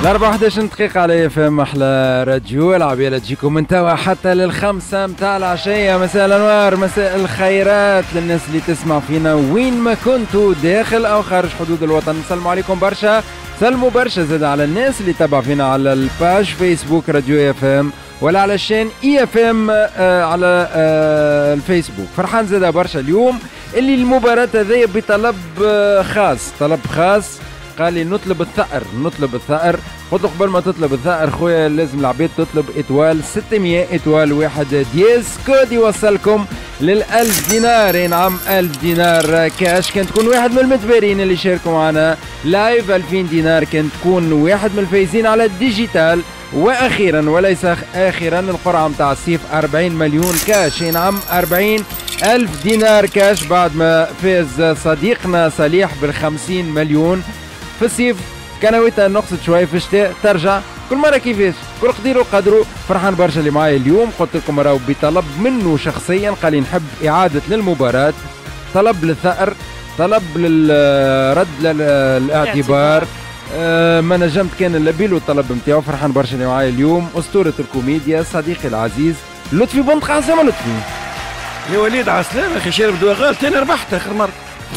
الأربعة 11 دقيقة على FM أحلى راديو. العبيلة تجيكم من توا حتى للخمسة متاع العشية. مساء الأنوار، مساء الخيرات للناس اللي تسمع فينا وين ما كنتوا داخل أو خارج حدود الوطن. نسلموا عليكم برشا، سلموا برشا زاد على الناس اللي تابع فينا على الباج فيسبوك راديو FM ولا على الشين EFM على الفيسبوك. فرحان زاد برشا اليوم اللي المباراة هذه بطلب خاص، طلب خاص قال لي نطلب الثأر. قلت له قبل ما تطلب الثأر خويا لازم العبيد تطلب إتوال 600 إتوال واحد دياز كود يوصلكم لل1000 دينار. نعم 1000 دينار كاش كان تكون واحد من المتبارين اللي شاركوا معنا لايف. 2000 دينار كان تكون واحد من الفايزين على الديجيتال. واخيرا وليس اخيرا القرعه متاع الصيف 40 مليون كاش. نعم 40,000 دينار كاش بعد ما فاز صديقنا صليح بال50 مليون في الصيف. كانويتها نقصت شوي في الشتاء ترجع كل مره كيفاش كل قدير وقدره. فرحان برشا اللي معايا اليوم. قلت لكم راهو بطلب منه شخصيا قال لي نحب اعاده للمباراه، طلب للثأر، طلب للرد للاعتبار. ما نجمت كان نلبي له الطلب نتاعو. فرحان برشا اللي معايا اليوم اسطوره الكوميديا صديقي العزيز لطفي بن قاسم. لطفي يا وليد عسلامة اخي شارب دواغال تاني ربحت اخر مره.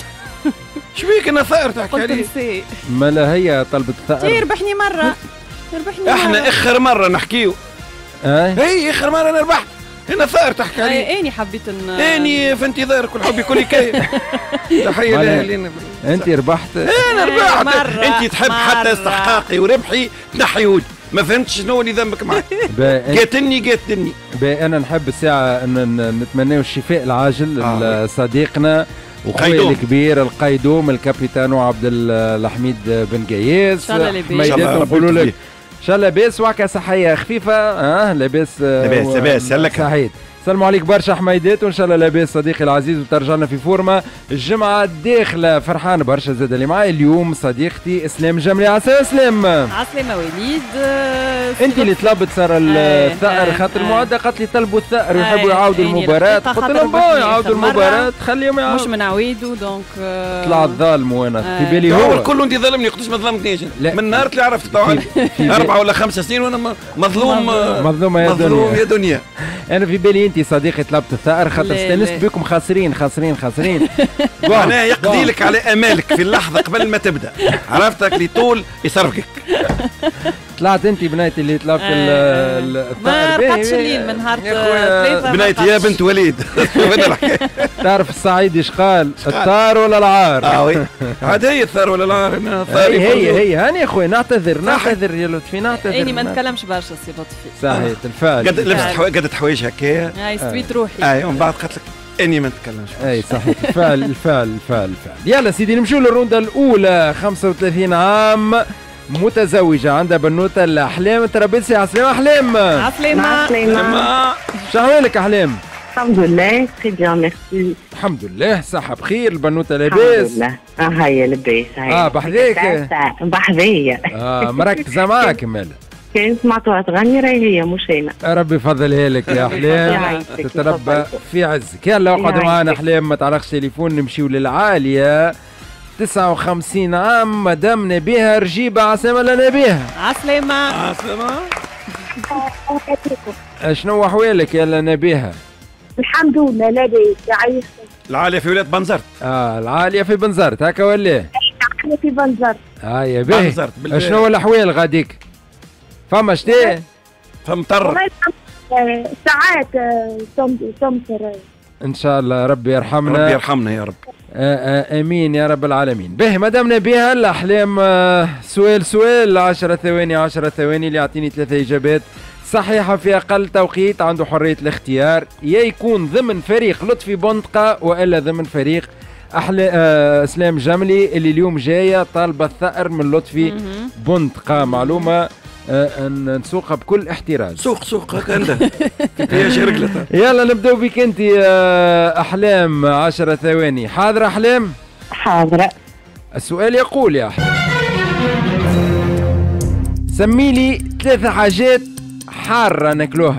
شبيك انا ثأر تحكي عليه؟ ما لا هي طلبت الثأر. يربحني مرة احنا اخر مرة نحكيو. هي اخر مرة انا ربحت. انا ثأر تحكي عليه. اني حبيت اني في انتظارك والحب كل كاين. تحية لها. انت ربحت. انا ربحت. انت تحب حتى استحقاقي وربحي تنحيهولي. ما فهمتش شنو اللي ذنبك معي. قاتلني. انا نحب الساعة ان نتمناو الشفاء العاجل لصديقنا وخويا الكبير القيدوم الكابيتانو عبد الحميد بن قياس. حميدات نقولوا لك ان شاء الله لاباس وعكا صحيه خفيفه. لاباس لك صحيت. سلموا عليك برشا حميدات وان شاء الله لاباس صديقي العزيز وترجع لنا في فورمه الجمعه الداخله. فرحان برشا زاد اللي معايا اليوم صديقتي اسلام جملي. عسى اسلام. عسلامة وليد. انت اللي طلبت صار الثأر خاطر المعدة قالت لي طلبوا الثأر ويحبوا يعاودوا المباراة. قلت لهم يعاودوا المباراة خليهم يعاودوا. مش من عويدو دونك طلعت ظالم. وانا في بالي هو الكل انت ظلمني قداش ما ظلمتنيش من نهار اللي عرفت 4 ولا 5 سنين وانا مظلوم يا دنيا. انا في بالي انت صديقي طلبت الثأر خاطر استانست بكم خاسرين. معناها يقضي لك على امالك في اللحظة قبل ما تبدا. عرفتك اللي طول يسرقك. طلعت انت بنايتي اللي طلبت الثأر. ما بقاتش الليل من نهار 3 بنايتي يا بنت وليد. تعرف الصعيدي ايش قال؟ الثار ولا العار؟ وي عاد هي الثار ولا العار. هي هاني يا اخوي نعتذر يا لطفي نعتذر. اني ما نتكلمش برشا سي لطفي. صحيح الفعل قد لبست قدت حوايج هكايا. هاي استويت روحي. اي ومن بعد قالت لك اني ما نتكلمش. اي صحيح الفعل. يلا سيدي نمشيو للروندا الاولى. 35 عام متزوجة عندها بنوتة الأحلام الترابيزي. عسلامة أحلام. عسلامة. شحوالك أحلام؟ الحمد لله تري بيان ميرسي. الحمد لله صحة بخير. البنوتة لاباس؟ الحمد لله. هيا لاباس. بحذاك؟ بحذايا. مركزة معاك مالا؟ كان سمعتوها تغني راهي هي مش انا. ربي يفضلها لك يا أحلام تتربى في عزك. يلا اقعدوا معانا أحلام ما تعرفش تليفون. نمشيو للعالية 59 عام مدام نبيها رجيبة. عسلامة لنبيها. عسلامة. شنو أحوالك يا نبيها؟ الحمد لله لاباس يعيشك. العالية في ولاية بنزرت. العالية في بنزرت هكا ولا؟ العالية في بنزرت. يا باهي. شنو الأحوال غاديك؟ فما شتاء؟ فما طر. ساعات تمطر. ان شاء الله ربي يرحمنا. ربي يرحمنا يا رب. امين يا رب العالمين. باهي مادام نبيها الاحلام سؤال 10 ثواني اللي يعطيني 3 اجابات صحيحه في اقل توقيت. عنده حريه الاختيار يا يكون ضمن فريق لطفي بندقه والا ضمن فريق اسلام جملي اللي اليوم جايه طالبه الثأر من لطفي بندقه. معلومه نسوقها بكل احتراز. سوق هكا انت. هي شرقلة. يلا نبداو بك انت احلام. 10 ثواني. حاضرة احلام؟ حاضرة. السؤال يقول يا احلام سمي لي 3 حاجات حارة ناكلوها.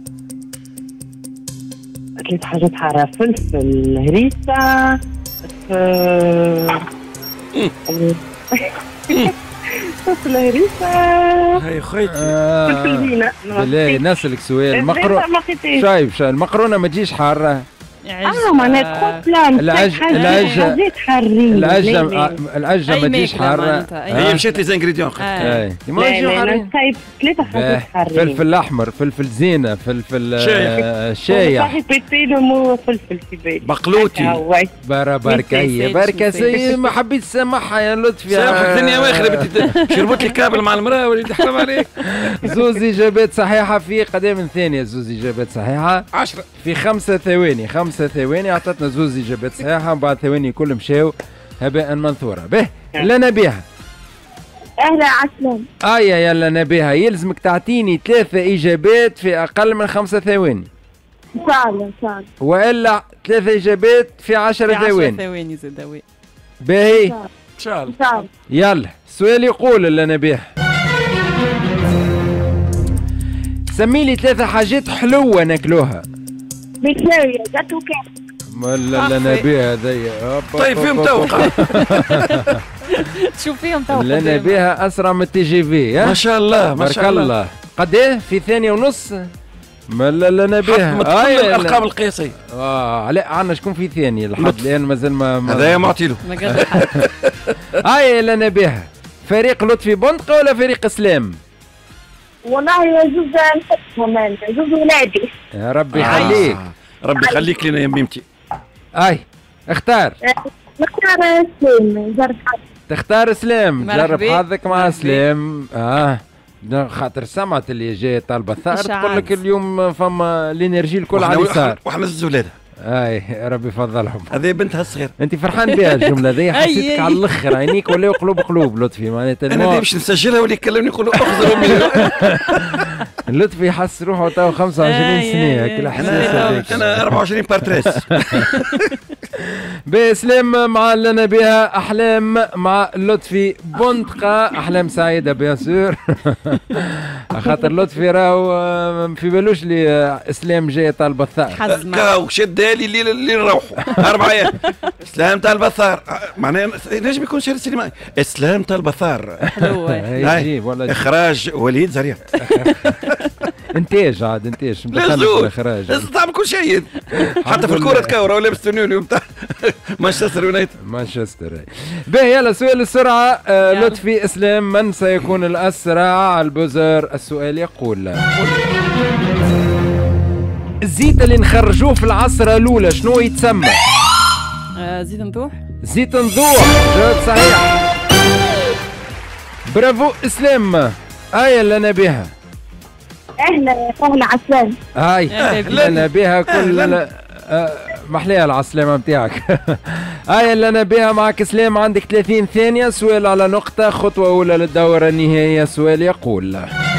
3 حاجات حارة. فلفل هريسة. صوص الهريسة. هاي خويتي. فلفل زينة. لا نسألك سؤال. المقرونة شايف المقرونة ما تجيش حارة. معناتها تخوف بلان حاجات حارين. العجة ما تجيش حارة. هي مشات لي زانغريديون. لا نسيب 3 حاجات حارين. فلفل أحمر، فلفل زينة، فلفل شايح. فلفل في بالي. بقلوتي. بركة سي ما حبيت سامحها يا لطفي. سامحك الدنيا واخرة شربت لي كابل مع المرأة وليدي حرام عليك. زوز إجابات صحيحة في قدام ثانية. زوز إجابات صحيحة 10 في 5 ثواني. 5 ثواني أعطتنا زوز إجابات صحيحة، بعد ثواني كل مشاو هباء منثورة. به لا نبيها. أهلا عسلام. يلا نبيها، يلزمك تعطيني 3 إجابات في أقل من 5 ثواني. صعب وإلا 3 إجابات في 10 ثواني. 10 ثواني زاد. باهي إن شاء الله. يلا السؤال يقول لا نبيها، سمي لي 3 حاجات حلوة ناكلوها. بكلاوية جاتو كيك. لا نبيها هذيا. طيب فيهم توقع. تشوف فيهم توقع. لا نبيها أسرع من التي جي في. ما شاء الله ما شاء الله. قد ايه في 2 ونص؟ لا نبيها. الأرقام القياسية. لا عندنا شكون في ثاني لحد الآن مازال ما هذايا معطي له. لا نبيها، فريق لطفي بندقة ولا فريق اسلام؟ والله يجوز نحبهم، يجوز ولادي. يا ربي يخليك. ربي يخليك لنا يا ميمتي. اختار. نختار سليم. جرب حظك. تختار سليم. جرب حظك مع سليم. خاطر سمعت اللي جاي طالبه الثار تقول لك اليوم فما الانرجي الكل على اليسار. وحنا زوج ولادها. ربي يفضلهم. هذه بنتها الصغير. انت فرحان بها الجمله ذي؟ حسيتك على الاخر عينيك ولا قلوب لطفي معناتها. انا باش نسجلها واللي يكلمني يقول له اخذ امي. لطفي حس روحه تو 25 سنه هيك الاحساس. انا 24 بارتريس. بسلام مع اللي بها احلام مع لطفي بندقه. احلام سعيده بيان سور. خاطر لطفي راهو في بالوش لي اسلام جاي طالبه الثار. كاو شدها لي اللي نروحوا 4 ايام. اسلام طالبه الثار معناها نجم يكون شاري سينمائي. اسلام طالبه الثار. حلوه. اخراج وليد زريع. انتاج مدخل الاخراج. تعمل كل شيء حتى في الكره تكاور ولا لابس تنوني بتاع مانشستر يونايتد. باهي يلا سؤال السرعه. لطفي اسلام، من سيكون الاسرع على البوزر؟ السؤال يقول الزيت اللي نخرجوه في العصره الاولى شنو يتسمى؟ زيت نضوح. زيت نضوح. جواب صحيح. برافو اسلام. لا نبيها. اهلا عسلام. لا بها كل محليها العسلامه نتاعك. اللي انا بها معك سلام. عندك 30 ثانيه. سؤال على نقطه، خطوه اولى للدوره النهائيه. سؤال يقول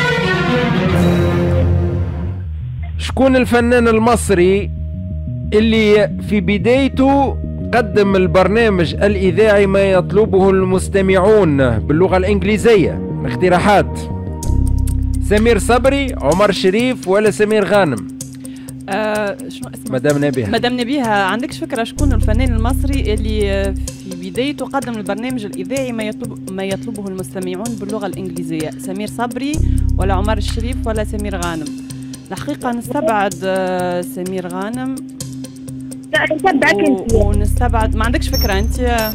شكون الفنان المصري اللي في بدايته قدم البرنامج الإذاعي ما يطلبه المستمعون باللغة الإنجليزية؟ اقتراحات: سمير صبري، عمر شريف، ولا سمير غانم؟ شنو اسمه؟ مدام نبيها. عندكش فكرة شكون الفنان المصري اللي في بدايته قدم البرنامج الإذاعي ما يطلبه المستمعون باللغة الإنجليزية؟ سمير صبري ولا عمر الشريف ولا سمير غانم؟ الحقيقة نستبعد سمير غانم. لا نتبعك انت. ونستبعد، ما عندكش فكرة انت؟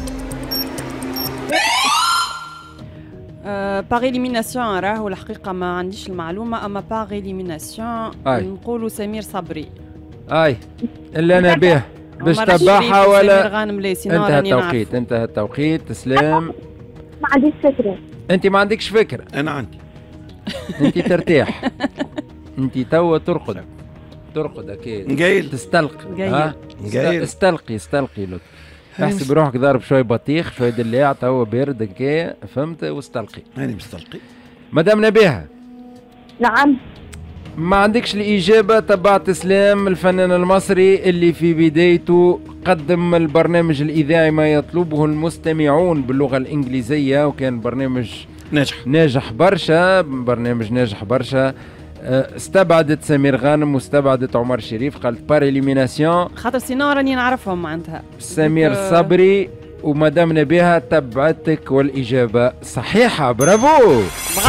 باغ إليميناسيون راهو الحقيقة ما عنديش المعلومة، أما باغ إليميناسيون نقولوا سمير صبري. اللي أنا به باش تبعها ولا سمير غانم لا سينو انتهى التوقيت. سلام ما عنديش فكرة. أنت ما عندكش فكرة؟ أنا عندي. أنت ترتاح. أنت توا ترقد أكيد. نقيل تستلقي. استلقي لطف. احسب روحك ضارب شوي بطيخ شوي دلاع توا بارد هكايا، فهمت؟ واستلقي. أنا مستلقي. مدام نبيها. نعم. ما عندكش الإجابة. تبعت سلام الفنان المصري اللي في بدايته قدم البرنامج الإذاعي ما يطلبه المستمعون باللغة الإنجليزية، وكان برنامج ناجح برشا. استبعدت سمير غانم واستبعدت عمر شريف. قالت بار إليميناسيون خاطر سينو راني نعرفهم معناتها. سمير صبري وما دامنا بها تبعتك والإجابة صحيحة. برافو.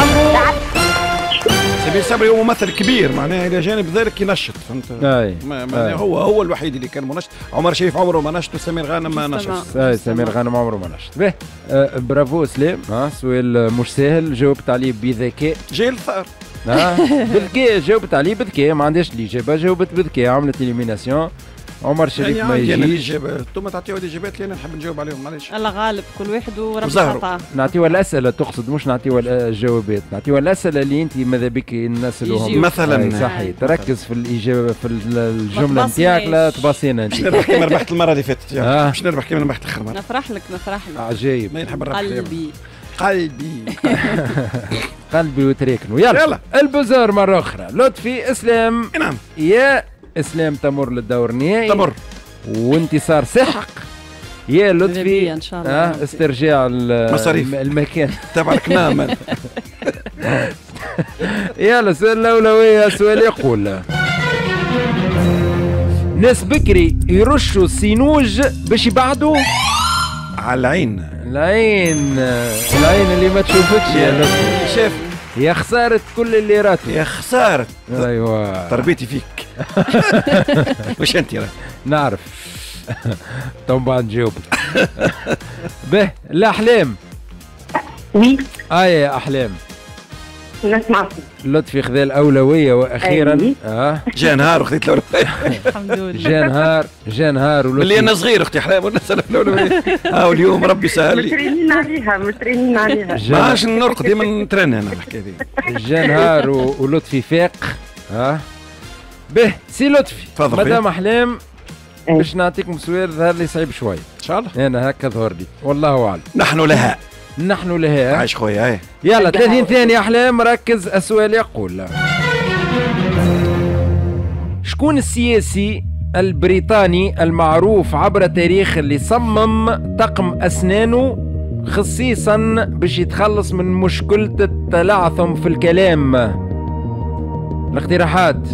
سمير صبري هو ممثل كبير معناها الى جانب ذلك ينشط، فهمت؟ هو الوحيد اللي كان منشط. عمر شريف عمره ما نشط، وسمير غانم ما نشط. سمير غانم عمره ما نشط. به برافو سليم. سؤال مش سهل، جاوبت عليه بذكاء. جاي الثار. بذكاء جاوبت عليه بذكاء، ما عندهاش الإجابة، جاوبت بذكاء، عملت إليميناسيون. عمر شريف ما يجيش. انتم تعطيوا الاجابات اللي انا نحب نجاوب عليهم، معليش. الله غالب، كل واحد وربي خطاه. نعطيوا الاسئله تقصد، مش نعطيوا الجوابات، نعطيوا الاسئله اللي انت ماذا بك نسالوهم مثلا. صحيح، تركز في الاجابه في الجمله نتاعك، لا تباصينا انت. باش نربح كيما ربحت المره اللي فاتت، باش نربح كيما ربحت اخر مره. نفرح لك. عجيب. ما نحب نربح قلبي قلبي وتريكنو. يلا البزار مره اخرى. لطفي اسلام. نعم يا اسلام تمر للدور النهائي. تمر وانتصار ساحق. يا لطفي ان شاء الله استرجاع المصاريف المكان تبع الكمام. يلا السؤال الاولويه. سؤال يقول: ناس بكري يرشوا السينوج باش يبعدوا على العين. العين اللي ما تشوفكش يا لطفي. شاف يا خسارة كل اللي راتو. يا خسارة. ايوه تربيتي فيك. وش انت راه؟ نعرف. طبعا نجاوب. به الأحلام. وي. يا أحلام. نسمعك. لطفي خذا الأولوية وأخيرا. جا نهار وخذيت الأولوية. الحمد لله. جا نهار اللي أنا صغير أختي أحلام والناس الأولوية. واليوم ربي سهل لي. مترينين عليها. ما عادش نرقد، ديما نترن أنا الحكاية دي. جا نهار ولطفي فاق. به سي لطفي. تفضل. مدام أحلام باش نعطيكم سؤال ظهر لي صعيب شوي. إن شاء الله. أنا هكا ظهر لي، والله أعلم. نحن لها. عايش خويا. يلا 30 ثانية أحلام، ركز. السؤال يقول: شكون السياسي البريطاني المعروف عبر التاريخ اللي صمم طقم أسنانه خصيصا باش يتخلص من مشكلة التلعثم في الكلام؟ الاقتراحات: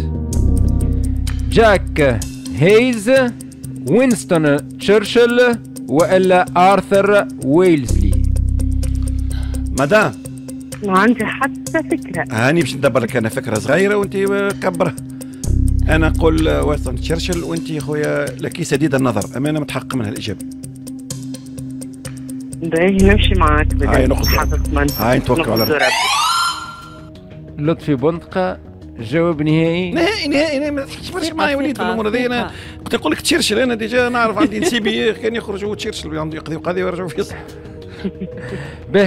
جاك هيز، وينستون تشرشل، وإلا آرثر ويلزلي. مدام ما عندي حتى فكرة. هاني باش ندبر لك أنا فكرة صغيرة وأنت كبرها. أنا أقول وينستون تشرشل، وأنت يا خويا لك سديد النظر، أما أنا متحقق من هالإجابة. باهي نمشي معاك. هاي نقطة. هاي نتوكل على ربي. لطفي بندقة جواب نهائي. نهائي ما تحكيش معايا وليد في الامور هذه. انا كنت نقول لك تشرشل، انا ديجا نعرف عندي نسيبي كان يخرج هو تشرشل عنده يقضي قضيه ويرجعوا فيصل. به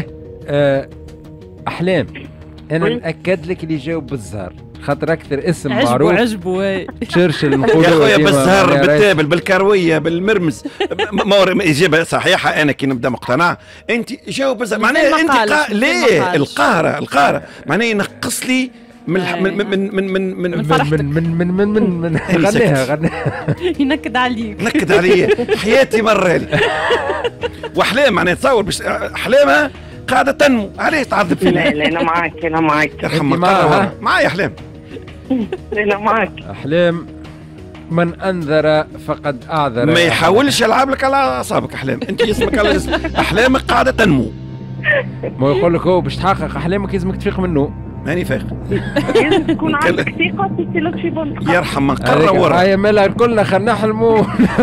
احلام انا ناكد لك اللي جاوب بالزهر، خاطر اكثر اسم معروف عجبوا تشرشل نقولوا يا خويا بالزهر بالتابل بالكرويه بالمرمز. اجابه صحيحه. انا كي نبدا مقتنع. انت جاوب بالزهر معناها انت ليه القاره معناها ينقص لي من فرحتك. من غنيها ينكد عليك. نكد علي حياتي مرة لي. واحلام معناها تصور باش احلامها قاعده تنمو، عليه تعذب فينا؟ لا انا معاك يرحم معايا احلام. انا معاك. احلام من انذر فقد اعذر. ما يحاولش يلعب لك على اعصابك احلام. انت اسمك على اسم احلامك قاعده تنمو. ما يقول لك هو باش تحقق احلامك لازمك تفيق منه. ماني فايق. لازم تكون عندك ثقة في لطفي بندقة. يرحم من قرر. هاي مالها كلنا خلينا نحلموا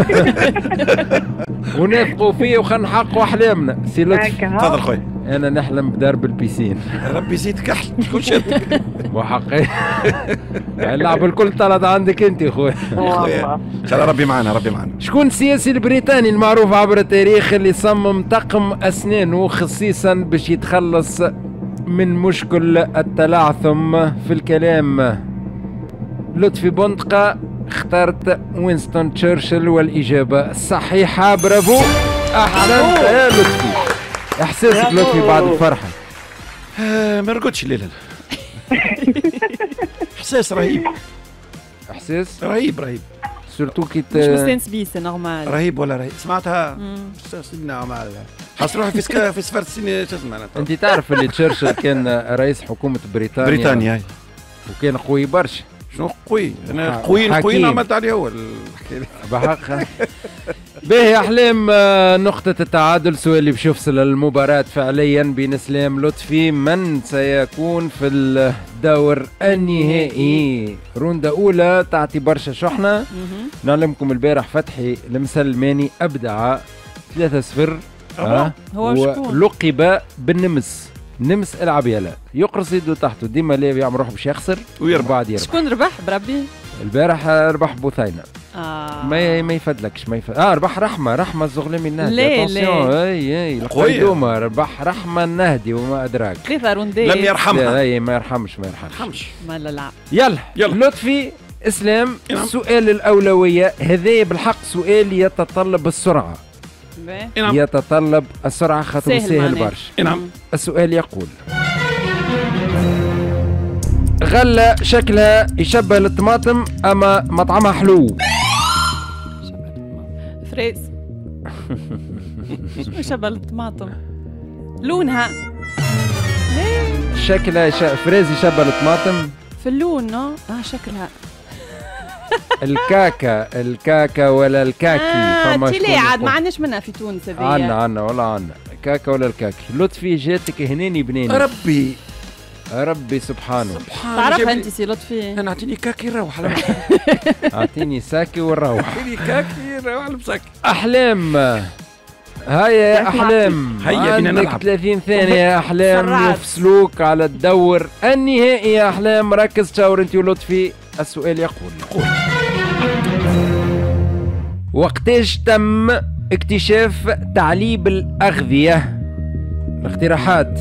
ونثقوا فيه وخلينا نحققوا احلامنا. سي لطفي تفضل خويا. انا نحلم بدرب البيسين. ربي يزيدك احلى. شكون شد؟ وحقي اللعب الكل طلعت عندك انت يا خويا. والله ان شاء الله ربي معنا. شكون السياسي البريطاني المعروف عبر التاريخ اللي صمم طقم اسنانه خصيصا باش يتخلص من مشكل التلعثم في الكلام؟ لطفي بندقة اخترت وينستون تشرشل والإجابة صحيحة. برافو أحسنت يا لطفي. إحساسك لطفي بعد الفرحة؟ ما رقدش الليلة. إحساس رهيب. إحساس رهيب. سورتو كي مش مستانس بيه سي نورمال. رهيب ولا رهيب؟ سمعتها؟ نورمال. حس روحي في سفر السنين شو اسمها. انت تعرف اللي تشرشل كان رئيس حكومة بريطانيا وكان قوي برشا. شنو قوي؟ انا قوي عملت عليه هو الحكايه بحق. باهي يا حليم، نقطة التعادل. سؤال اللي باش يفصل المباراة فعليا بين سلام لطفي. من سيكون في الدور النهائي؟ روندا أولى تعطي برشا شحنة. نعلمكم البارح فتحي المسلماني أبدع 3-0. هو شكون؟ لقب بالنمس. نمس العب يلا، يقرص يده تحته ديما، لا يعمل روحه باش يخسر ويربح. شكون ربح بربي؟ البارح ربح بوثينة. ما يفدلكش ربح رحمة الزغلمي النهدي. لا اي القيدومة ربح رحمة النهدي وما ادراك. 3 روندات لم يرحمها. اي ما يرحمش ما لا. يلا لطفي اسلام. سؤال الاولوية هذا بالحق سؤال يتطلب السرعة. يتطلب السرعة خاطر سهل برشا. نعم. السؤال يقول: غلة شكلها يشبه الطماطم أما مطعمها حلو. فريز. شو يشبه الطماطم؟ لونها. شكلها فريز يشبه الطماطم في اللون. شكلها. الكاكا ولا الكاكي؟ فما لا عاد ما عندناش منها في تونس هذه. عنا ولا عنا كاكا ولا الكاكي. لطفي جاتك هنيني بنيني. ربي سبحانه. تعرفها انت سي لطفي؟ انا اعطيني كاكي نروح. اعطيني ساكي ونروح. اعطيني كاكي نروح لمساكي. احلام. هيا يا احلام، هيا بينا نلعب. 30 ثانية يا احلام يفصلوك على الدور النهائي. يا احلام ركز تشاور انت ولطفي. السؤال يقول: وقتاش تم اكتشاف تعليب الأغذية؟ الاقتراحات: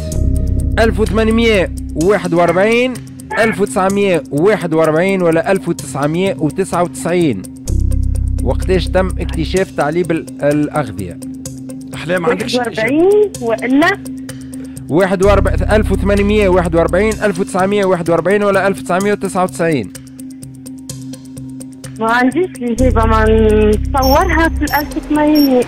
1841 1941 ولا 1999. وقتاش تم اكتشاف تعليب الأغذية؟ أحلام عندكش 41 وإلا 1841 1941 ولا 1999. ما عنديش الإجابة، ما نصورها في 1800.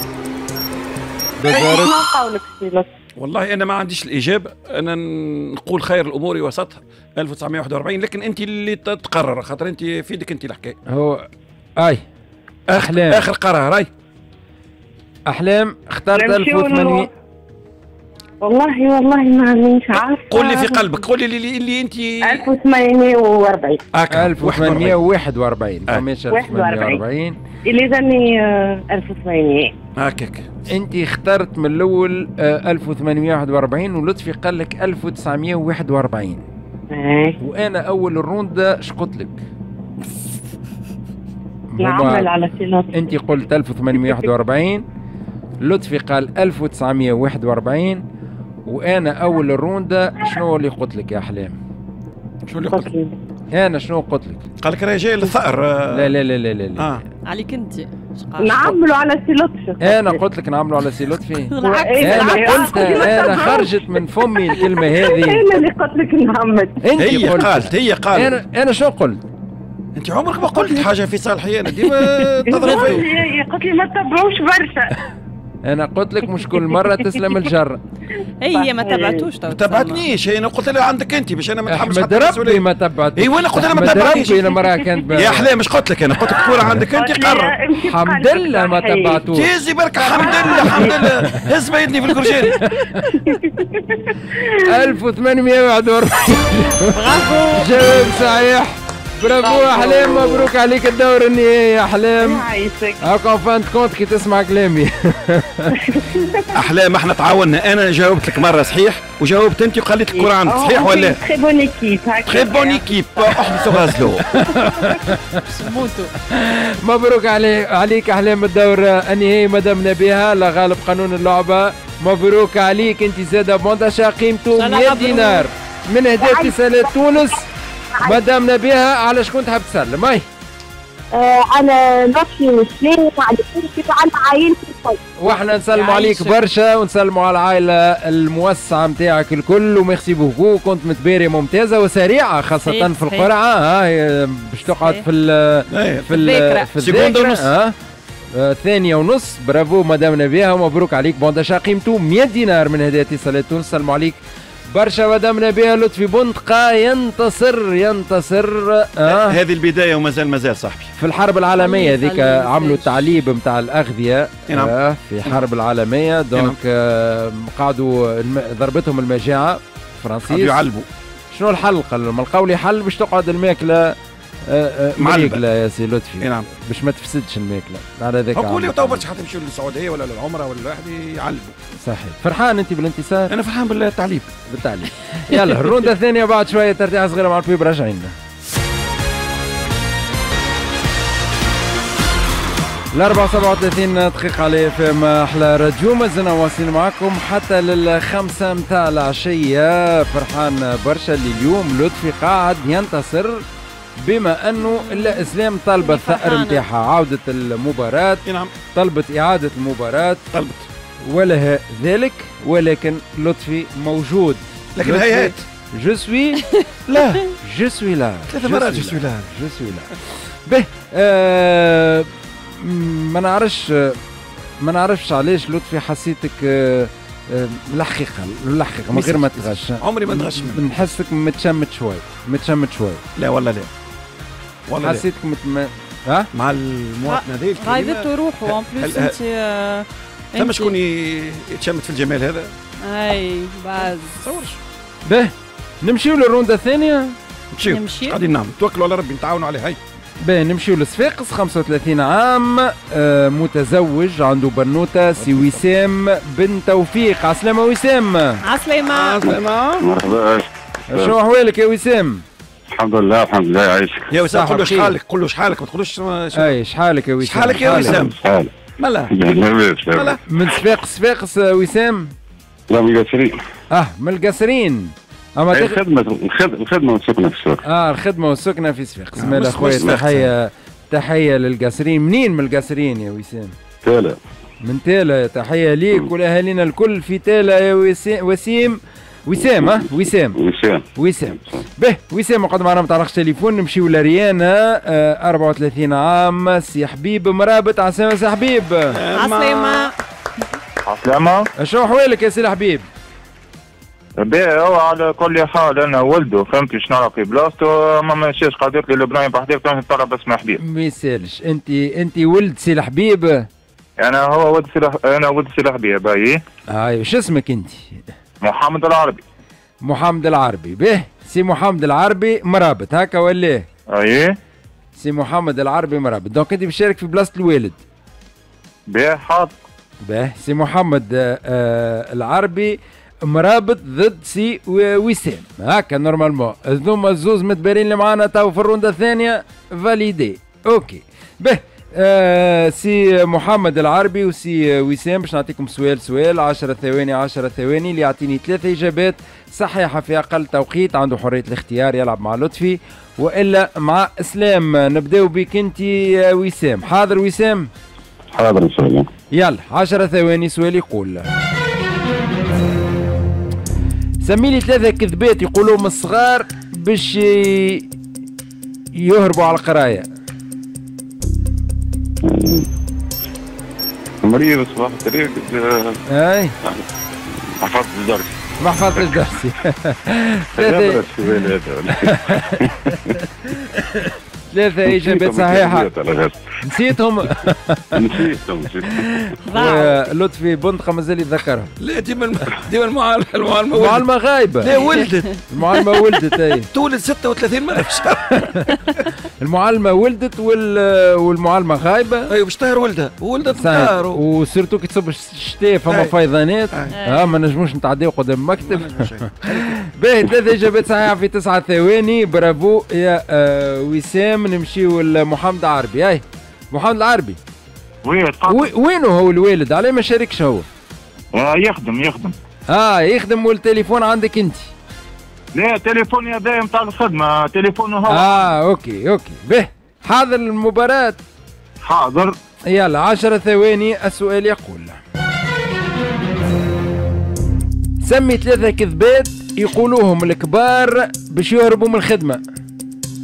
ما قولك سيلة. والله أنا ما عنديش الإجابة. أنا نقول خير الأمور وسطها 1941، لكن أنت اللي تقرر خاطر أنت في يدك أنت الحكاية. هو أحلام آخر قرار. أحلام اخترت 1800. والله ما عارفة. قول لي في قلبك، قول لي اللي أنت 1840. 1841 فماش 1841 اللي ذني 1800 هكاك. أنت اخترت من الأول 1841 ولطفي قال لك 1941. وأنا أول الروند شقلت لك. نعمل على سيلات. أنت قلت 1841، لطفي قال 1941، وانا اول الروندا شنو اللي قلت لك يا احلام؟ شنو اللي قلت لك؟ انا شنو قلت لك؟ قال لك راهي جاي للثأر. لا لا لا لا لا عليك انت. نعملوا على سي لطفي. انا قلت لك نعملوا على سي لطفي. انا قلت، انا خرجت من فمي الكلمه هذه. انا اللي قلت لك نعمل. هي قالت انا شو قلت؟ انت عمرك ما قلت حاجه في صالحي، انا ديما تضرب فيا. قلت لي ما تتبعوش برشا. انا قلت لك مش كل مره تسلم الجره. هي ما تبعتوش. ما تبعتنيش. انا قلت لها عندك انت باش انا ما نتحملش حتى ربي ما تبعتنيش. اي وانا قلت لها ما تبعتنيش. ربي المراه كانت يا احلام مش قلت لك؟ انا قلت لك الكوره عندك انت قرر. الحمد لله ما تبعتوش. تيزي برك الحمد لله الحمد لله. هز بيدني في الكرجاني. 1841. برافو جواب صحيح. برافو احلام، مبروك عليك الدور النهائي يا احلام. هاكا فانت كونت كي تسمع كلامي. احلام احنا تعاوننا، انا جاوبت لك مره صحيح وجاوبت انت وخليت الكره عندك صحيح ولا؟ تري بون ايكيب. تري بون ايكيب. احبسوا غازلو. مبروك عليك احلام الدور النهائي مدامنا بها لا غالب قانون اللعبه. مبروك عليك انت زاده بونتاشا قيمته 100 دينار من هدايا اتصالات تونس. مدامنا بها على شكون تحب تسلم؟ هاي على نفسي وسليم وعلى كل على عائلتي الكل. واحنا نسلموا عليك برشا ونسلموا على العائله الموسعه نتاعك الكل وميرسي بوكو. كنت متباريه ممتازه وسريعه خاصه في القرعه. هاي باش تقعد في الذاكره. ثانية ونص. برافو مدامنا بها ومبروك عليك بونداشا قيمته 100 دينار من هدايا اتصالات تونس. سلموا عليك برشا ودمنا بها لطفي بندقة ينتصر هذه البدايه ومازال صاحبي. في الحرب العالميه هذيك عملوا التعليب نتاع الاغذيه نعم. في الحرب العالميه دونك قعدوا ضربتهم المجاعه فرنسيس يعلبوا. شنو الحل؟ قال ما لقاو لي حل باش تقعد الماكله معلقه يا سي لطفي نعم باش ما تفسدش الماكله على ذاك. قولي تو برشا حتى يمشيو للسعوديه ولا للعمره ولا الواحد يعلبوا. صحيح. فرحان انت بالانتصار؟ انا فرحان بالتعليم. يلا الرونده الثانيه بعد شويه ترتيحه صغيره مع البيب راجعين. الأربعة 37 دقيقة على FM أحلى راديو. مازلنا واصلين معكم حتى للخمسة متاع العشية. فرحان برشا اللي اليوم لطفي قاعد ينتصر بما أنه الإسلام طلب الثأر متاعها عودة المباراة. نعم. طلبت إعادة المباراة. طلبت. ولها ذلك ولكن لطفي موجود. لكن هيهات. جسوي لا جسوي لا 3 مرات جسوي لا به ما نعرفش علاش لطفي حسيتك الحقيقه من غير ما تغش. عمري ما نغش. نحسك متشمت شوي. لا والله حسيتك ها مع المواطن هذيك غايبته روحه اون بليس. انت ثم شكون يتشمت في الجمال هذا؟ اي باز تصورش. به نمشيو للرونده الثانيه. نمشيو قاعدين نعمل توكلوا على ربي نتعاونوا عليه. هاي باهي نمشيو لصفاقس. 35 عام متزوج عنده بنوته سي وسام بن توفيق. عسلامة وسام. عسلامة. مرحبا. شنو احوالك يا وسام؟ الحمد لله يعيشك. يا وسام قول له شحالك ما تقولوش اي شحالك يا وسام؟ شحالك يا وسام؟ ملا من صفاقس وسام؟ لا من القصرين. من القصرين. اما الخدمه والسكنه في السوق. الخدمه والسكنه في صفاقس. مالا خويا تحيه للقصرين. منين من القصرين يا وسام؟ تالا. من تالا. تحيه ليك ولاهالينا الكل في تالا يا وسام. وسام به وسام قد معنا ما تعرفش تليفون. نمشيو لريانا 34 عام سي حبيب مرابط. عسلامة سي حبيب. عسلامة. شنو احوالك يا سي حبيب؟ باهي هو على كل حال انا ولده فهمت شنو في بلاصتو ما مشاش قدرت لي البرايم بحذير طلب اسمه حبيب. ما يسالش. انت ولد سي الحبيب؟ انا ولد سي الحبيب. اي شو اسمك انت؟ محمد العربي. به سي محمد العربي مرابط هكا ولا؟ اي سي محمد العربي مرابط. دونك انت بتشارك في بلاصه الوالد. باهي حاضر. باهي سي محمد العربي مرابط ضد سي وسام هكا نورمالمون. هذوما الزوز متبارين اللي معانا تو في الرونده الثانيه فاليدي. اوكي به سي محمد العربي وسي وسام باش نعطيكم سؤال 10 ثواني اللي يعطيني 3 اجابات صحيحه في اقل توقيت عنده حريه الاختيار يلعب مع لطفي والا مع اسلام. نبداو بك انت يا وسام. حاضر وسام؟ حاضر ان شاء الله. يلا 10 ثواني. سؤال يقول سميلي 3 كذبات يقولوهم الصغار باش يهربوا على القرايه. مريض صباح الطريق. اي ما حفظتش درسي. 3 اجابات صحيحه. نسيتهم. لطفي بندقه مازال يتذكرهم. لا ديما المعلمه غايبه. لا ولدت. المعلمه ولدت. اي تولد 36 مره في الشهر. المعلمه ولدت والمعلمه غايبه. ايوه باش طاهر ولدت طاهر. وسيرتو كي تصب الشتاء فما فيضانات. ما نجموش نتعداو قدام المكتب. باهي 3 اجابات صحيحه في 9 ثواني. برافو يا وسام. نمشيو لمحمد عربي. اي محمد العربي وينه هو الوالد؟ عليه ما شاركش هو؟ يخدم يخدم. والتليفون عندك انت؟ لا تليفوني هذا نتاع الخدمه. تليفونه هو. اوكي به. حاضر المباراة؟ حاضر. يلا 10 ثواني. السؤال يقول سمي 3 كذبات يقولوهم الكبار باش يهربوا من الخدمة.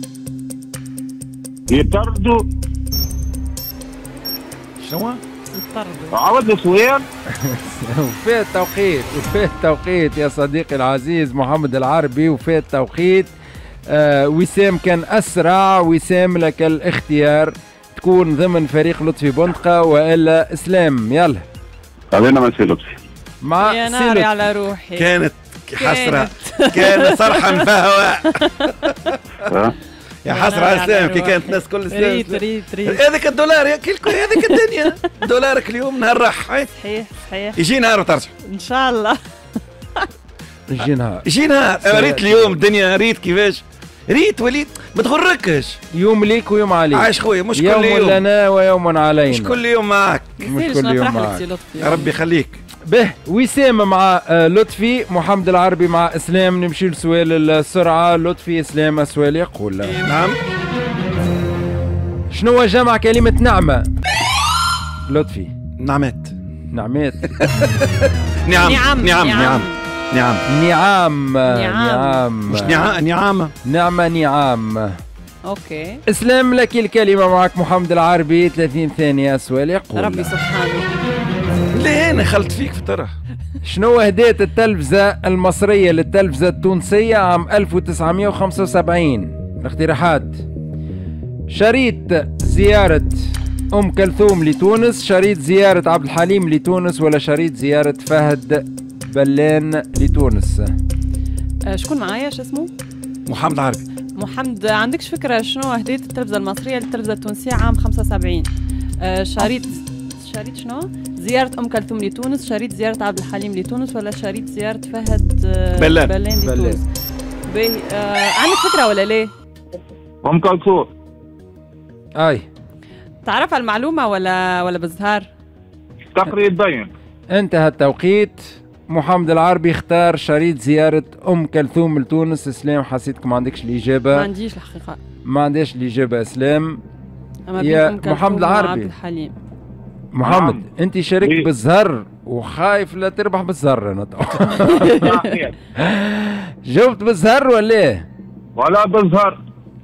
يطردوا. شنو؟ طردوا. عاود لي سؤال. وفي التوقيت يا صديقي العزيز محمد العربي، وفي التوقيت. وسام كان أسرع. وسام لك الاختيار، تكون ضمن فريق لطفي بندقة وإلا إسلام. يلا خلينا من سي لطفي. مع يا ناري على روحي. كانت حسرة، كان صرحا فهواء. يا حسرة على إسلام كي كانت الناس كل إسلام. ريت هذاك الدولار ياكلكم، هذيك الدنيا. دولارك اليوم نهار راح. صحيح يجي نهار وترجع ان شاء الله. يجي نهار ريت اليوم الدنيا، ريت كيفاش ريت وليت ما تغركش. يوم ليك ويوم عليك. عايش خويا، مش كل يوم لنا ويوم علينا، مش كل يوم معك. مش كل يوم معك. يا ربي يخليك. به وسام مع لطفي، محمد العربي مع اسلام. نمشي لسؤال السرعه. لطفي اسلام السؤال يقول نعم. شنو جمع كلمه نعمه؟ لطفي. نعمات. نعمات. نعم. مش نعامة. نعمة. اوكي. اسلام لك الكلمة، معك محمد العربي 30 ثانية. السؤال يقول ربي سبحانه. ليه انا خلط فيك في الطرح؟ شنو هداية التلفزة المصرية للتلفزة التونسية عام 1975؟ الاقتراحات: شريط زيارة أم كلثوم لتونس، شريط زيارة عبد الحليم لتونس، ولا شريط زيارة فهد بلان لتونس؟ شكون معايا؟ شو اسمه؟ محمد العربي. محمد، عندكش فكرة شنو هدية التلفزة المصرية للتلفزة التونسية عام 75؟ شريط شنو؟ زيارة أم كلثوم لتونس، شريط زيارة عبد الحليم لتونس، ولا شريط زيارة فهد بلان لتونس؟ عندك فكرة ولا ليه؟ أم كلثوم. أي تعرف المعلومة ولا بالزهار؟ تقريبا. انتهى التوقيت. محمد العربي اختار شريط زيارة أم كلثوم لتونس. إسلام حسيتك ما عندكش الإجابة. ما عنديش الحقيقة. ما عنديش الإجابة إسلام. يا محمد العربي. الحليم. محمد انت شاركت بالزهر وخايف لا تربح بالزهر. انا جاوبت بالزهر ولا ايه؟ ولا بالزهر.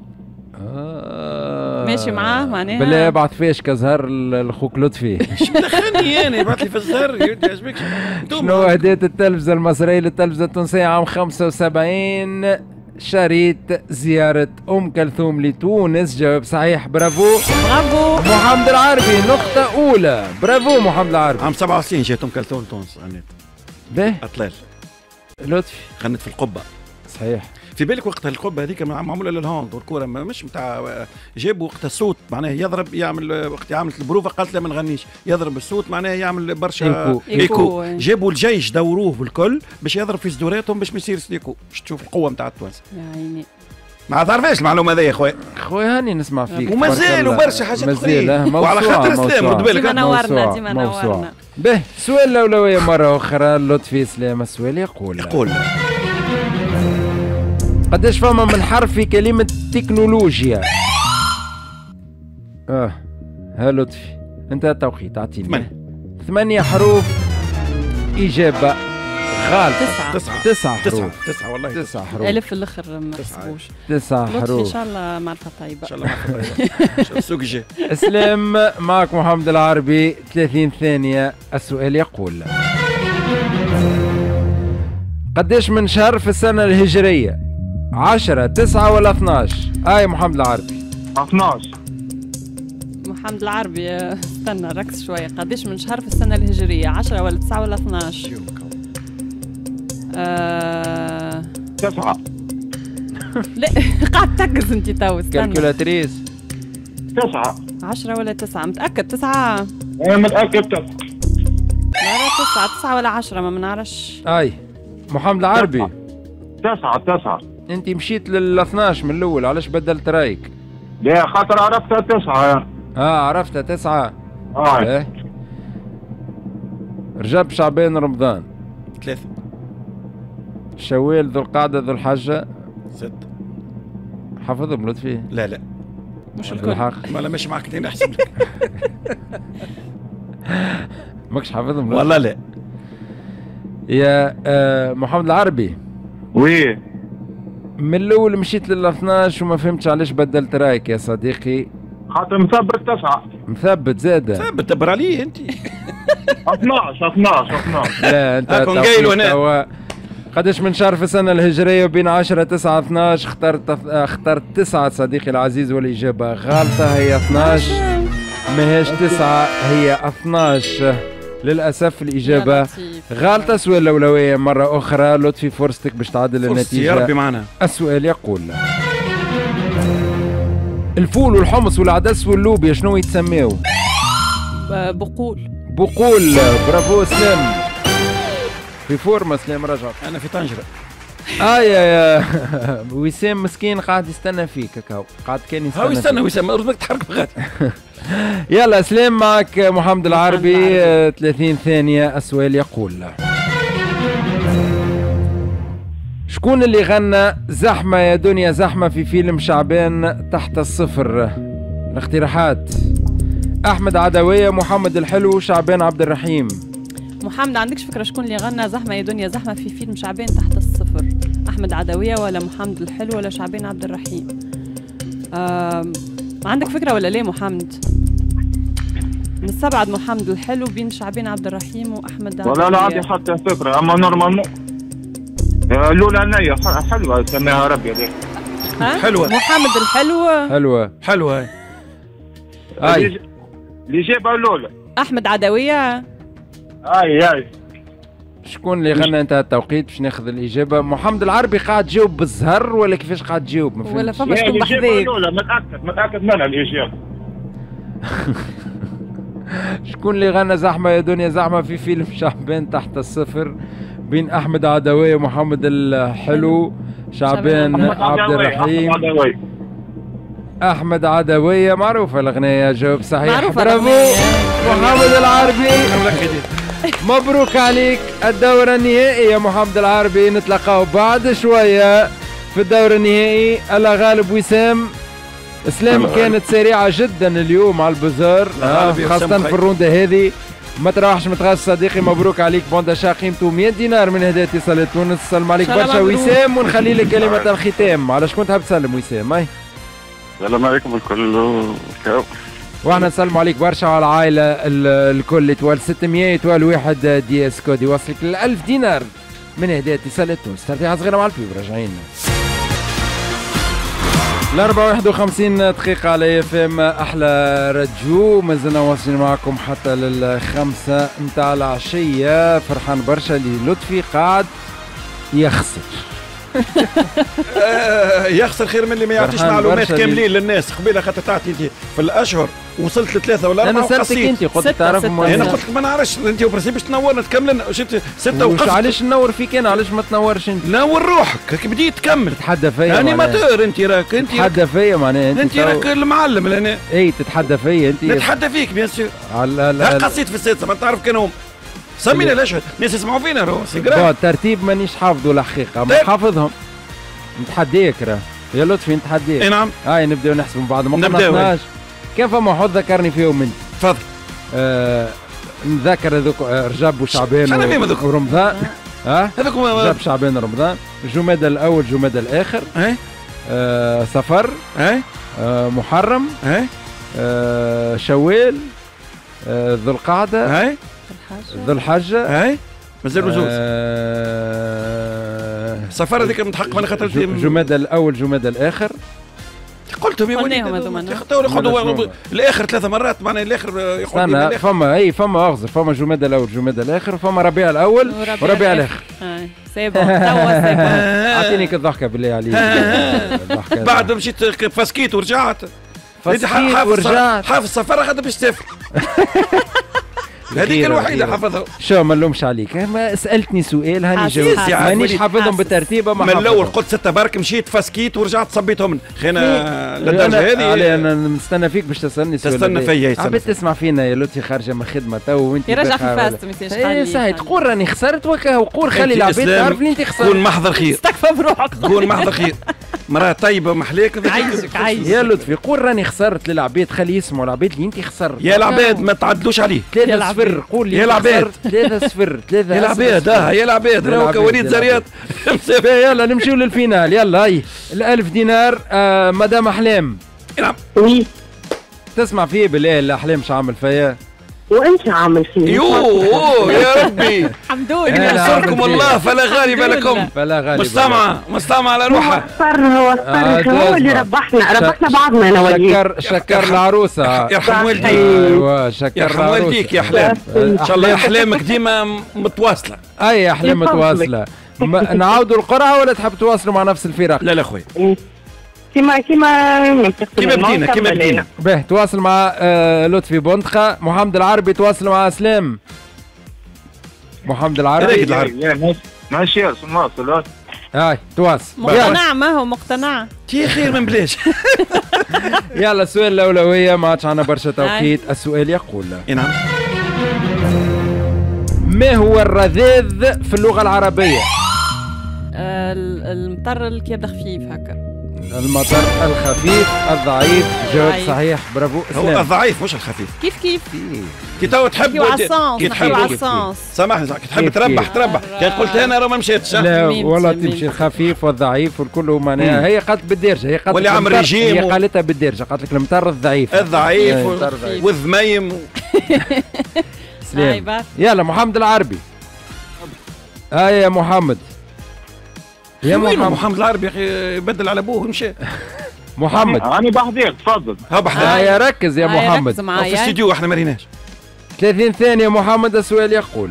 ماشي معاه معناها. بالله ابعث فيش كزهر لخوك لطفي. ايش مدخلني انا؟ ابعث لي في الزهر يعجبكش. شنو هدية التلفزة المصرية للتلفزة التونسية عام 75؟ شريط زيارة أم كلثوم لتونس. جواب صحيح، برافو محمد العربي، نقطة أولى. برافو محمد العربي. عام 67 جات أم كلثوم لتونس. غنيت به أطلال لطفي، غنت في القبة. صحيح. في بالك وقتها القبة هذيك معمولة للهوند والكورة، مش نتاع. جابوا وقتها الصوت معناه يضرب، يعمل وقت عملت البروفة قالت له ما نغنيش، يضرب الصوت معناه يعمل برشا إيكو. جابوا الجيش دوروه بالكل باش يضرب في صدوراتهم باش ما يصيرش إيكو، باش تشوف القوة نتاع التوانسة. يا عيني ما تعرفش المعلومة هذه يا خويا. خويا هاني نسمع فيك ومازالوا برشا حاجات أخرى. وعلى خاطر إسلام رد بالك. ديما نورنا. به سؤال الأولوية مرة أخرى. لطفي إسلام السؤال يقول قداش فما من حرف في كلمة تكنولوجيا؟ ها لطفي انت التوقيت اعطيني. 8 حروف. إجابة غلط. 9 حروف. 9 والله 9 حروف. ألف في الآخر ما حسبوش. 9 حروف. إن شاء الله معرفة طيبة. إن شاء الله معرفة طيبة. السوق جاي. إسلام معك محمد العربي 30 ثانية. السؤال يقول قداش من شهر في السنة الهجرية؟ 10 9 ولا 12؟ محمد العربي. 12. محمد العربي استنى ركز شوية. قداش من شهر في السنة الهجرية؟ 10 ولا 9 ولا 12؟ 9. لا قاعد تركز انت تو. استنى. كالكولاتريس. 9. 10 ولا 9؟ متأكد 9؟ انا متأكد 9. لا 9 ولا 10 ما بنعرفش. محمد العربي. 9. انت مشيت لل 12 من الاول، علاش بدلت رايك؟ لا خاطر عرفتها 9. عرفتها 9. رجب شعبان رمضان 3 شوال ذو القعدة ذو الحجة 6. حافظهم لطفي؟ لا مش الكل. ما لا مش معك اثنين احسب لك. ماكش حافظهم لطفي؟ والله لا. يا محمد العربي. وي. من الاول مشيت لل 12 وما فهمتش علاش بدلت رايك يا صديقي. خاطر مثبت 9. مثبت زاده. ثبت دبر عليه انت. 12. لا انت هاكم قايلوا هنا. قداش من شهر في السنة الهجرية بين 10 9 12 اخترت 9 صديقي العزيز، والإجابة غلطة، هي 12 ماهيش 9 هي 12. للأسف الإجابة غلطة. سؤال الأولوية مرة أخرى، لطفي فرصتك باش تعدل النتيجة. يا ربي معنا. السؤال يقول الفول والحمص والعدس واللوبيا شنو يتسميو؟ بقول. برافو سلام. في فورمة سلام رجع. أنا في طنجرة. يا وسام مسكين قاعد يستنى فيك هكا، قاعد كان يستنى. هاو يستنى وسام، رزقك تحرك بغادي. يلا سلام معك محمد العربي. 30 ثانية. السؤال يقول شكون اللي غنى زحمة يا دنيا زحمة في فيلم شعبان تحت الصفر؟ الاقتراحات: أحمد عدوية، محمد الحلو، شعبان عبد الرحيم. محمد عندكش فكرة شكون اللي غنى زحمة يا دنيا زحمة في فيلم شعبان تحت الصفر؟ أحمد عدوية ولا محمد الحلو ولا شعبان عبد الرحيم؟ عندك فكرة ولا ليه محمد؟ نستبعد محمد الحلو بين شعبان عبد الرحيم وأحمد عدوية. ولا لا عندي حتى فكرة، أما نورمال الأولانية حلوة سميها ربي هذيك. حلوة. محمد الحلو. حلوة. الإجابة الأولى أحمد عدوية. أي شكون اللي غنى انت التوقيت باش ناخذ الاجابه؟ محمد العربي قاعد تجاوب بالزهر ولا كيفاش قاعد تجاوب؟ ما ولا فما شكون الإجابة بحذاك؟ الأولى متأكد منها الإجابة. شكون اللي غنى زحمه يا دنيا زحمه في فيلم شعبان تحت الصفر بين احمد عدوية ومحمد الحلو شعبان عبد الرحيم؟ احمد عدوية. معروفه الاغنيه. جاوب صحيح. برافو محمد العربي. مبروك عليك الدور النهائي يا محمد العربي. نتلاقاو بعد شويه في الدور النهائي. الله غالب وسام. اسلام كانت سريعه جدا اليوم على البزار، خاصه في الرونده هذه. ما تروحش متغاز صديقي. مبروك عليك بونداشا قيمته 100 دينار من هدايا اتصالات تونس. سلم عليك برشا وسام، ونخلي لك كلمه الختام. على شكون تحب تسلم وسام؟ السلام عليكم الكل. واحنا نسلم عليك برشا وعلى العائله الكل. توال 600 توال واحد دي اس كود يوصلك ل 1000 دينار من هدايا اتصالات تونس. ترتيحه صغيره مع البيب راجعين. 4:51 دقيقة على اف ام احلى راديو. مازلنا واصلين معكم حتى لل5 متاع العشية. فرحان برشا اللي لطفي قاعد يخسر. يخسر خير من اللي ما يعطيش معلومات كاملين للناس. قبيله خاطر تعطي في الاشهر وصلت ل3 ولا 4 انا سالتك انت قلت تعرف. انا قلت لك ما نعرفش انت وبرسي باش تنورنا تكمل. شفت 6 وقفت. علاش نور فيك انا؟ علاش ما تنورش انت؟ نور روحك كي بديت تكمل. تتحدى فيا يعني ماتور انت راك. انت تتحدى فيا معناها انت راك المعلم لهنا. اي تتحدى فيا انت. نتحدى فيك بيان سور. لا قصيت في السادسه ما تعرف كانوا سمينا الاشهر الناس يسمعوا فينا راهو سيجرا. الترتيب مانيش حافظه الحقيقه، ما حافظهم. نتحديك راه يا لطفي نتحديك. اي نعم. نبداو نحسبوا من بعد ما خلصناش. كيف ما حظ ذكرني فيهم انت. تفضل. نذكر هذوك رجب وشعبان ورمضان. هذوك رجب شعبان رمضان. جمادى الاول جمادى الاخر. صفر. محرم. شوال. ذو القعده. ذو الحجه. مازالوا زوز. صفر هذيك متحقق من خاطر جمادى الاول جمادى الاخر. قلتهم يا وليد ياخذوا الاخر 3 مرات معناها الاخر يقول فما اغزر. فما جمادى الاول جمادى الاخر، فما ربيع الاول وربيع الاخر. سيبو توا سيبو. اعطيني الضحكه بالله عليك. بعد مشيت فسكيت ورجعت. حافظ صفر خاطر باش تسافر. هذيك الوحيده حفظها. شو ما نلومش عليك. ما سالتني سؤال هاني جاوبت. مانيش حافظهم بالترتيب. من الاول قلت 6 برك مشيت فسكيت ورجعت صبيتهم. خينا للدرجه هذه. انا نستنى فيك باش تسالني سؤال. تستنى فيا. عبيت تسمع فينا يا لطفي خارجه من خدمه تو وانت يرجع في فاست ما يصيرش. صحيح تقول راني خسرت وكا وقول خلي العباد تعرف اللي انت خسرت. كون محضر خير. استكفى بروحك. كون محضر خير. مراه طيبه محليك. عايزك يا لطفي قول راني خسرت للعباد. خلي يسمعوا العباد اللي انت خسرت. يا العباد ما تعدلوش عليه. 3-0 قول لي. يا العباد 3-0 يا العباد. يا العباد راهو كوليد زريات. يلا نمشيو للفينال. يلا هاي 1000 دينار. مدام احلام. نعم. تسمع فيه بالله الأحلام مش عامل فيا؟ وانت عامل فيه يوه يا ربي حمدون إني أنصركم الله فلا غالب لكم. فلا غالب. مستمعة على روحها. هو الصر هو اللي ربحنا بعضنا انا وياه. شكر العروسة. يرحم والديك. ايوه شكر يرحم والديك يا أحلام. إن شاء الله أحلامك ديما متواصلة. أي أحلام متواصلة. نعاودوا القرعة ولا تحب تواصلوا مع نفس الفرق؟ لا خويا. كيما بدينا. به تواصل مع لطفي بندخة. محمد العربي تواصل مع اسلام. محمد العربي ماشي نواصل. هاي تواصل. مقتنع ما هو مقتنع. تي خير من بلاش. يلا السؤال الأولوية ما عادش عنا برشا توقيت. السؤال يقول نعم. ما هو الرذاذ في اللغة العربية؟ المطر الكيد خفيف هكا. المطر الخفيف الضعيف. جواب صحيح برافو. هو الضعيف مش الخفيف. كيف كي تو تحب كي تحب سامحني كي تحب تربح كي قلت انا راه ما مشيتش. لا والله تمشي الخفيف والضعيف والكل معناها. هي قالت بالدرجه. هي قالت واللي عامل ريجيم. هي قالتها بالدرجه. قالت لك المطر الضعيف والذميم. سلام. يلا محمد العربي. يا محمد. يا محمد العربي يا اخي يبدل على ابوه ومشى. محمد انا بحذيك تفضل. يا ركز يا محمد. في الاستديو احنا ما ريناش. 30 ثانية محمد. السؤال يقول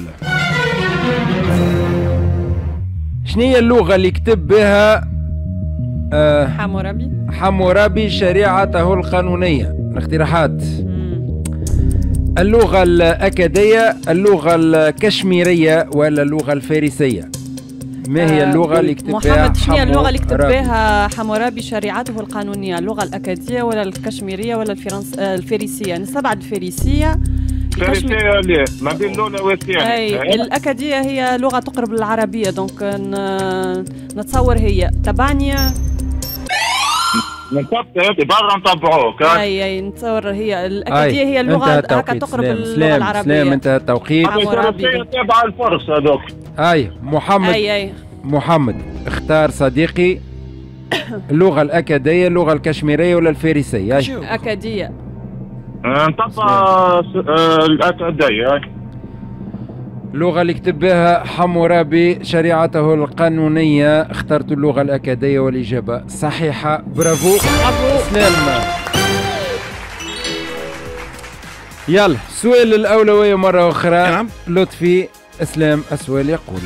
شنو هي اللغة اللي كتب بها حمورابي شريعته القانونية؟ الاقتراحات: اللغة الأكادية، اللغة الكشميرية، ولا اللغة الفارسية؟ ما هي اللغة اللي كتب بها محمد؟ شنو هي اللغة اللي كتب بها حمورابي شريعته القانونية؟ اللغة الأكادية ولا الكشميرية ولا الفارسية؟ نستبعد الفارسية. الفارسية ليه؟ ما بين الأولى والثانية. أي الأكادية هي لغة تقرب للعربية دونك نتصور هي. تبعني برا نطبعوك. اي نتصور هي الأكادية هي اللغة هكا تقرب للغة العربية. سلام انتهى التوقيت. تبع الفرس هذوك. محمد. محمد اختار صديقي اللغة الأكادية، اللغة الكشميرية ولا الفارسية؟ أكادية. نطبع الأكادية. اللغة اللي كتب بها حمورابي شريعته القانونية. اخترت اللغة الأكادية والإجابة صحيحة. برافو. سلام. يلا السؤال الأولوية مرة أخرى. نعم. لطفي اسلام. السؤال يقول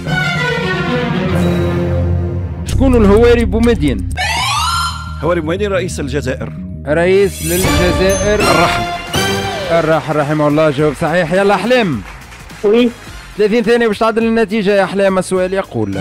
شكون الهواري بومدين؟ هواري بومدين رئيس الجزائر. رئيس للجزائر الراحل رحمه الله. جواب صحيح. يلا أحلام. 30 ثانية باش تعدل النتيجة يا أحلام. السؤال يقول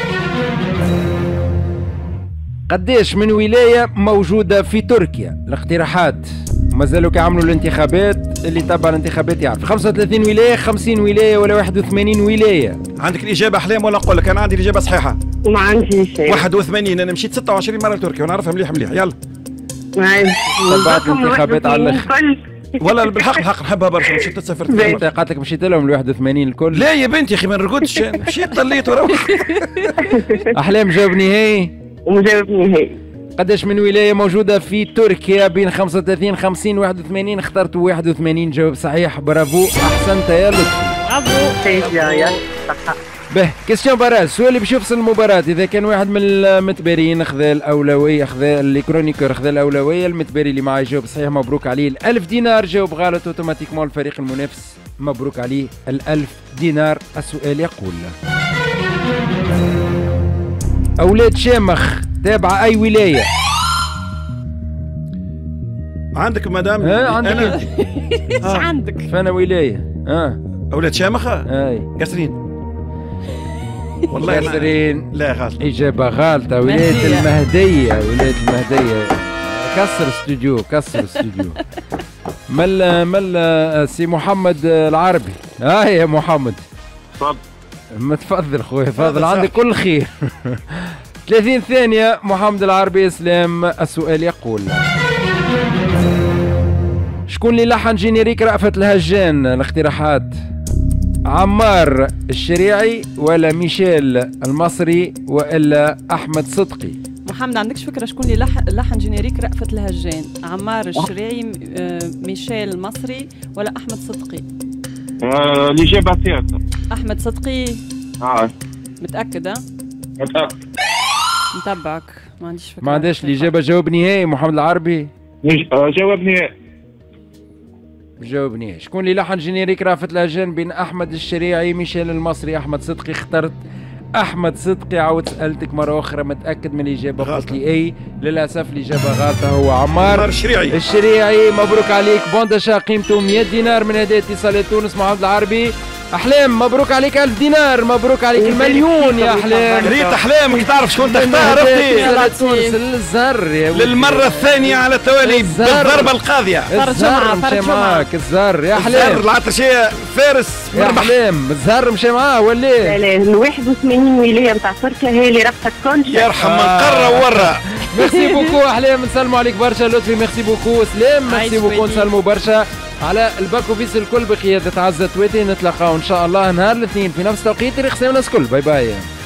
قديش من ولاية موجودة في تركيا؟ الاقتراحات مازالوا كيعملوا الانتخابات. اللي تبع الانتخابات يعرف. 35 ولاية، 50 ولاية، ولا 81 ولاية؟ عندك الإجابة أحلام ولا نقول لك؟ أنا عندي الإجابة صحيحة. ما عندي شيء. 81. أنا مشيت 26 مرة لتركيا ونعرفها مليح. يلا. تبعت الانتخابات على الآخر. والله بالحق نحبها برشا. مشيت تسافرت. قالت لك مشيت لهم ال 81 الكل. لا يا بنتي اخي ما نرقدش. مشيت ضليت وروح. احلام جواب نهائي. وجواب نهائي. قداش من ولايه موجوده في تركيا بين 35 50 81؟ اخترت 81. جواب صحيح. برافو. احسنت يا لطفي. برافو. به كيستيون باراج. السؤال اللي باش يفصل المباراة. إذا كان واحد من المتبارين خذا الأولوية، خذا الكرونيكور خذا الأولوية، المتباري اللي معاه يجاوب صحيح مبروك عليه 1000 دينار. جاوب غلط اوتوماتيكمون الفريق المنافس مبروك عليه 1000 دينار. السؤال يقول أولاد شامخ تابعة أي ولاية؟ عندك مدام؟ عندك. ايش عندك؟ فانا ولاية. أولاد شامخة؟ اي قصرين. والله قصرين. لا غلط. إجابة غلطة. ولاية المهدية. ولاية المهدية. كسر استوديو. كسر استوديو. مل سي محمد العربي. يا محمد. تفضل. متفضل خويا. تفضل عندك كل خير. 30 ثانية. محمد العربي اسلام. السؤال يقول شكون اللي لحن جينيريك رأفت الهجان؟ الاقتراحات عمار الشريعي ولا ميشيل المصري ولا أحمد صدقي؟ محمد عندكش فكره شكون اللي لحن جينيريك رأفت الهجان؟ عمار الشريعي، ميشيل المصري، ولا احمد صدقي؟ الإجابة سياسة. احمد صدقي. متاكد؟ متأكد. نتبعك، ما عنديش فكره. ما عندهاش الإجابة. جواب نهائي محمد العربي. جواب نهائي. جواب نهائي. شكون اللي لحن جينيريك رأفت الهجان بين أحمد الشريعي ميشيل المصري أحمد صدقي؟ اخترت أحمد صدقي. عاود سألتك مرة أخرى متأكد من الإجابة؟ قلت لي أي. للأسف الإجابة غلطة، هو عمار الشريعي. مبروك عليك، بوندشا قيمته 100 دينار من هدايا اتصالات تونس. محمد العربي أحلام مبروك عليك 1000 دينار، مبروك عليك المليون يا أحلام. ريت أحلامك تعرف شكون تختار أختي؟ الزر للمرة الثانية على التوالي بالضربة القاضية. الزر مشى معاك، الزر يا أحلام. الزر العطشية فارس يا أحلام، الزر مشى معاه ولا؟ لا ال 81 ولاية نتاع تركيا هي اللي ربحت كل شيء. يرحم من قرة وورا. ميرسي بوكو أحلام، نسلموا عليك برشا. لطفي ميرسي بوكو. سلام ميرسي بوكو، نسلموا برشا على الباك اوفيس الكل بقيادة عزة تويتي. نتلاقاو ان شاء الله نهار الاثنين في نفس توقيت ريخ الناس الكل. باي باي.